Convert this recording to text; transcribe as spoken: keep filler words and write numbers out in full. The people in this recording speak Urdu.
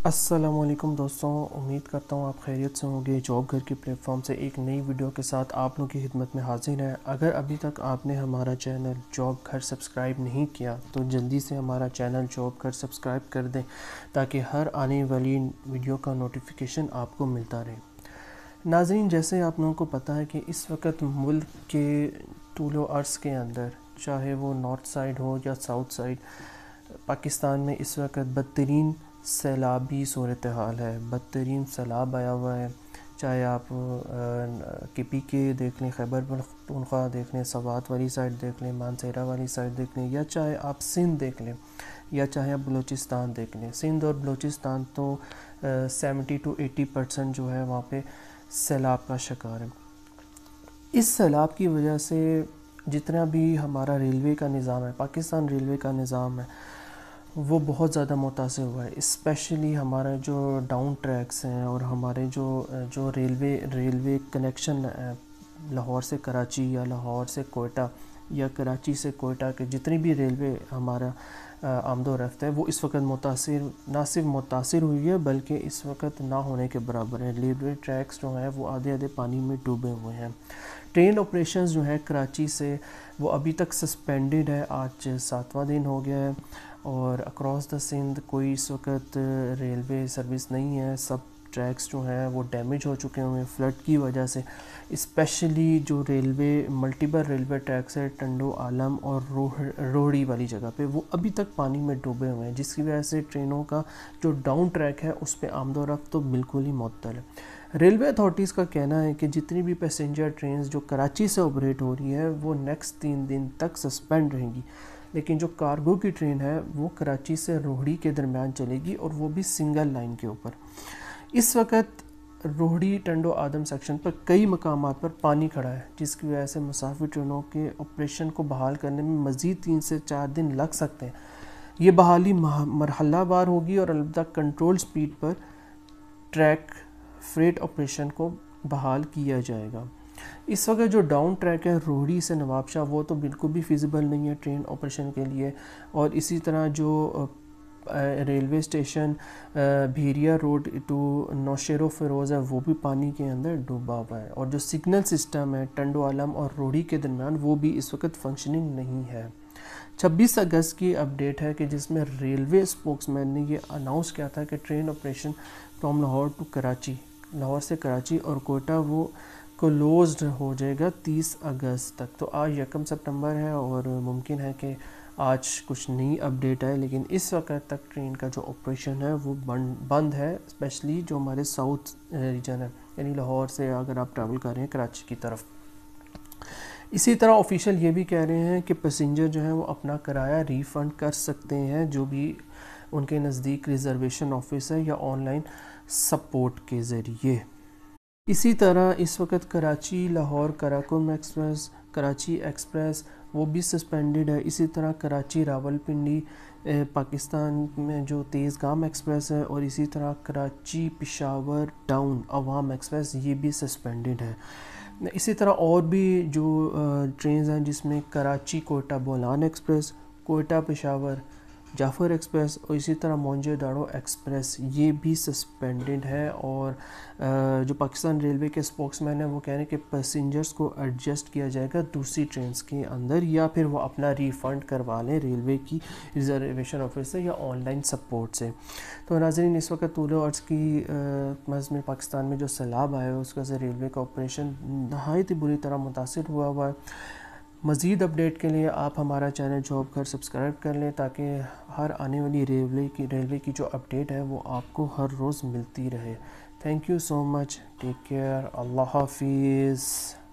السلام علیکم دوستوں، امید کرتا ہوں آپ خیریت سے ہوں گے۔ جاب گھر کے پلیٹ فارم سے ایک نئی ویڈیو کے ساتھ آپ لوگوں کی خدمت میں حاضر ہے۔ اگر ابھی تک آپ نے ہمارا چینل جاب گھر سبسکرائب نہیں کیا تو جلدی سے ہمارا چینل جاب گھر سبسکرائب کر دیں تاکہ ہر آنے والی ویڈیو کا نوٹیفیکیشن آپ کو ملتا رہے۔ ناظرین، جیسے آپ لوگوں کو پتہ ہے کہ اس وقت ملک کے طول و عرض کے اندر، چاہے وہ نارتھ سائڈ ہو یا ساؤتھ سائڈ، پاکستان میں اس وقت بدترین سیلابی صورتحال ہے، بدترین سیلاب آیا ہوا ہے۔ چاہے آپ کے پی کے دیکھ لیں، خیبر پختونخوا دیکھ لیں، سوات والی سائڈ دیکھ لیں، مانسہرہ والی سائڈ دیکھ لیں، یا چاہے آپ سندھ دیکھ لیں، یا چاہے آپ بلوچستان دیکھ لیں۔ سندھ اور بلوچستان تو سیونٹی ٹو ایٹی پرسنٹ جو ہے وہاں پہ سیلاب کا شکار ہے۔ اس سیلاب کی وجہ سے جتنا بھی ہمارا ریلوے کا نظام ہے، پاکستان ریلوے کا نظام ہے، وہ بہت زیادہ متاثر ہوا ہے۔ اسپیشلی ہمارا جو ڈاؤن ٹریکس ہیں اور ہمارے جو جو ریلوے ریلوے کنیکشن لاہور سے کراچی یا لاہور سے کوئٹہ یا کراچی سے کوئٹہ کے جتنی بھی ریلوے ہمارا آمد و رفت ہے، وہ اس وقت متاثر نہ صرف متاثر ہوئی ہے بلکہ اس وقت نہ ہونے کے برابر ہے۔ ریلوے ٹریکس جو ہیں وہ آدھے آدھے پانی میں ڈوبے ہوئے ہیں۔ ٹرین آپریشنز جو ہیں کراچی سے وہ ابھی تک سسپینڈڈ ہے، آج ساتواں دن ہو گیا ہے، اور اکراس دا سندھ کوئی اس وقت ریلوے سروس نہیں ہے۔ سب ٹریکس جو ہیں وہ ڈیمیج ہو چکے ہوئے ہیں فلڈ کی وجہ سے۔ اسپیشلی جو ریلوے ملٹیپل ریلوے ٹریکس ہے ٹنڈو عالم اور روہڑی والی جگہ پہ، وہ ابھی تک پانی میں ڈوبے ہوئے ہیں، جس کی وجہ سے ٹرینوں کا جو ڈاؤن ٹریک ہے اس پہ آمد و رفت تو بالکل ہی معطل ہے۔ ریلوے اتھارٹیز کا کہنا ہے کہ جتنی بھی پیسنجر ٹرینز جو کراچی سے آپریٹ ہو رہی ہے وہ نیکسٹ تین دن تک سسپینڈ رہیں گی، لیکن جو کارگو کی ٹرین ہے وہ کراچی سے روہڑی کے درمیان چلے گی، اور وہ بھی سنگل لائن کے اوپر۔ اس وقت روہڑی ٹنڈو آدم سیکشن پر کئی مقامات پر پانی کھڑا ہے، جس کی وجہ سے مسافر ٹرینوں کے آپریشن کو بحال کرنے میں مزید تین سے چار دن لگ سکتے ہیں۔ یہ بحالی مرحلہ وار ہوگی اور البتہ کنٹرول سپیڈ پر ٹریک فریٹ آپریشن کو بحال کیا جائے گا۔ اس وقت جو ڈاؤن ٹریک ہے روہڑی سے نواب شاہ، وہ تو بالکل بھی فیزیبل نہیں ہے ٹرین آپریشن کے لیے، اور اسی طرح جو railway station Bhiria road to Naushahro Feroze ہے وہ بھی پانی کے اندر ڈوبا ہوا ہے، اور جو سگنل سسٹم ہے ٹنڈو عالم اور روہڑی کے درمیان وہ بھی اس وقت فنکشننگ نہیں ہے۔ چھبیس اگست کی اپڈیٹ ہے کہ جس میں ریلوے اسپوکس مین نے یہ اناؤنس کیا تھا کہ train operation from Lahore to Karachi, Lahore سے کراچی اور کوئٹہ، وہ کلوزڈ ہو جائے گا تیس اگست تک۔ تو آج یکم سپٹمبر ہے اور ممکن ہے کہ آج کچھ نئی اپڈیٹ ہے، لیکن اس وقت تک ٹرین کا جو آپریشن ہے وہ بند ہے، اسپیشلی جو ہمارے ساؤتھ ریجن ہے، یعنی لاہور سے اگر آپ ٹریول کر رہے ہیں کراچی کی طرف۔ اسی طرح آفیشیل یہ بھی کہہ رہے ہیں کہ پیسنجر جو ہیں وہ اپنا کرایہ ریفنڈ کر سکتے ہیں، جو بھی ان کے نزدیک ریزرویشن آفس ہے یا آن لائن سپورٹ کے ذریعے۔ اسی طرح اس وقت کراچی لاہور کراکم ایکسپریس، کراچی ایکسپریس وہ بھی سسپینڈڈ ہے۔ اسی طرح کراچی راول پنڈی پاکستان میں جو تیز گام ایکسپریس ہے، اور اسی طرح کراچی پشاور ڈاؤن عوام ایکسپریس یہ بھی سسپینڈڈ ہے۔ اسی طرح اور بھی جو ٹرینز ہیں جس میں کراچی کوئٹہ بولان ایکسپریس، کوئٹہ پشاور جعفر ایکسپریس، اور اسی طرح مونجے داڑو ایکسپریس یہ بھی سسپینڈڈ ہے۔ اور جو پاکستان ریلوے کے اسپوکس مین ہیں وہ کہہ رہے ہیں کہ پیسنجرز کو ایڈجسٹ کیا جائے گا دوسری ٹرینز کے اندر، یا پھر وہ اپنا ریفنڈ کروا لیں ریلوے کی ریزرویشن آفس سے یا آن لائن سپورٹ سے۔ تو ناظرین، اس وقت طول و عرض کی میں پاکستان میں جو سیلاب آیا ہے اس وجہ سے ریلوے کا آپریشن نہایت ہی بری طرح متاثر ہوا ہوا ہے۔ مزید اپڈیٹ کے لیے آپ ہمارا چینل جاب گھر سبسکرائب کر لیں تاکہ ہر آنے والی ریلوے کی ریلوے کی جو اپڈیٹ ہے وہ آپ کو ہر روز ملتی رہے۔ Thank you so much, take care, اللہ حافظ۔